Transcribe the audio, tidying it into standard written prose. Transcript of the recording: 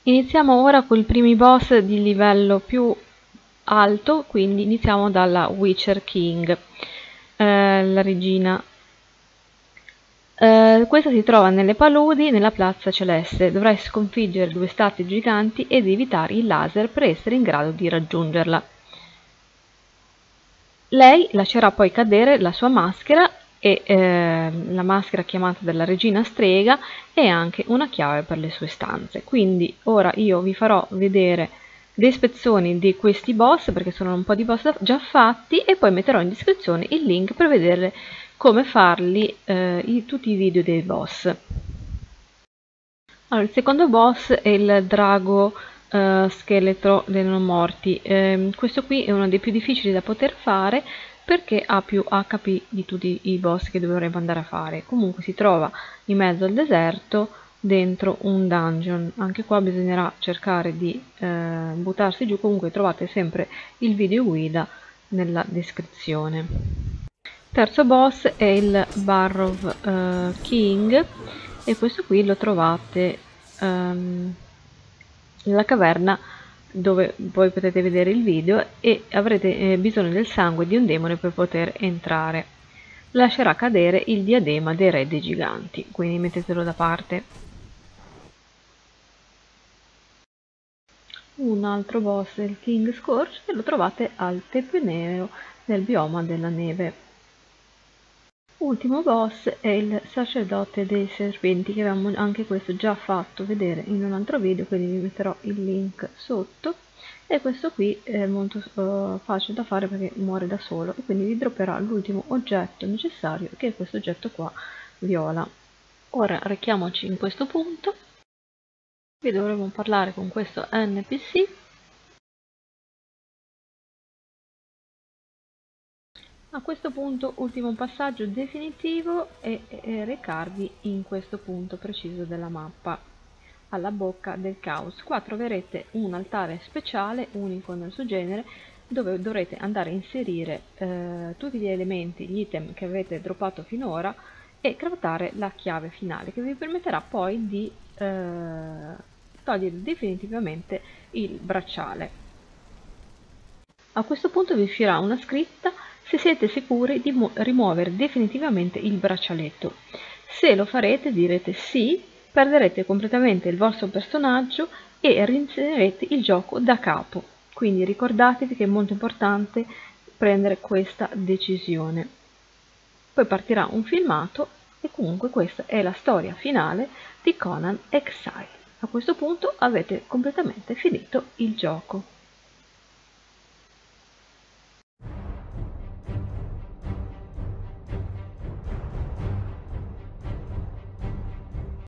Iniziamo ora con i primi boss di livello più alto, quindi iniziamo dalla Witcher King, la regina. Questa si trova nelle paludi nella Piazza Celeste. Dovrai sconfiggere 2 statue giganti ed evitare il laser per essere in grado di raggiungerla. Lei lascerà poi cadere la sua maschera e la maschera chiamata della regina strega e anche una chiave per le sue stanze. Quindi ora io vi farò vedere le ispezioni di questi boss, perché sono un po' di boss già fatti, e poi metterò in descrizione il link per vedere come farli, tutti i video dei boss. Allora, il secondo boss è il drago scheletro dei non morti. Questo qui è uno dei più difficili da poter fare perché ha più HP di tutti i boss che dovremmo andare a fare. Comunque si trova in mezzo al deserto dentro un dungeon. Anche qua bisognerà cercare di buttarsi giù. Comunque trovate sempre il video guida nella descrizione. Terzo boss è il Barrow King, e questo qui lo trovate nella caverna dove voi potete vedere il video, e avrete bisogno del sangue di un demone per poter entrare. Lascerà cadere il diadema dei re dei giganti, quindi mettetelo da parte. Un altro boss è il King Scourge, e lo trovate al Tempio Nero nel bioma della neve. Ultimo boss è il sacerdote dei serpenti, che avevamo anche questo già fatto vedere in un altro video, quindi vi metterò il link sotto. E questo qui è molto facile da fare perché muore da solo, e quindi vi dropperà l'ultimo oggetto necessario, che è questo oggetto qua viola. Ora rechiamoci in questo punto. Qui dovremo parlare con questo NPC. A questo punto, ultimo passaggio definitivo è recarvi in questo punto preciso della mappa, alla bocca del caos. Qua troverete un altare speciale, unico nel suo genere, dove dovrete andare a inserire tutti gli elementi, gli item che avete droppato finora, e craftare la chiave finale, che vi permetterà poi di togliere definitivamente il bracciale. A questo punto vi uscirà una scritta se siete sicuri di rimuovere definitivamente il braccialetto. Se lo farete direte sì, perderete completamente il vostro personaggio e reinizierete il gioco da capo. Quindi ricordatevi che è molto importante prendere questa decisione. Poi partirà un filmato, e comunque questa è la storia finale di Conan Exile. A questo punto avete completamente finito il gioco.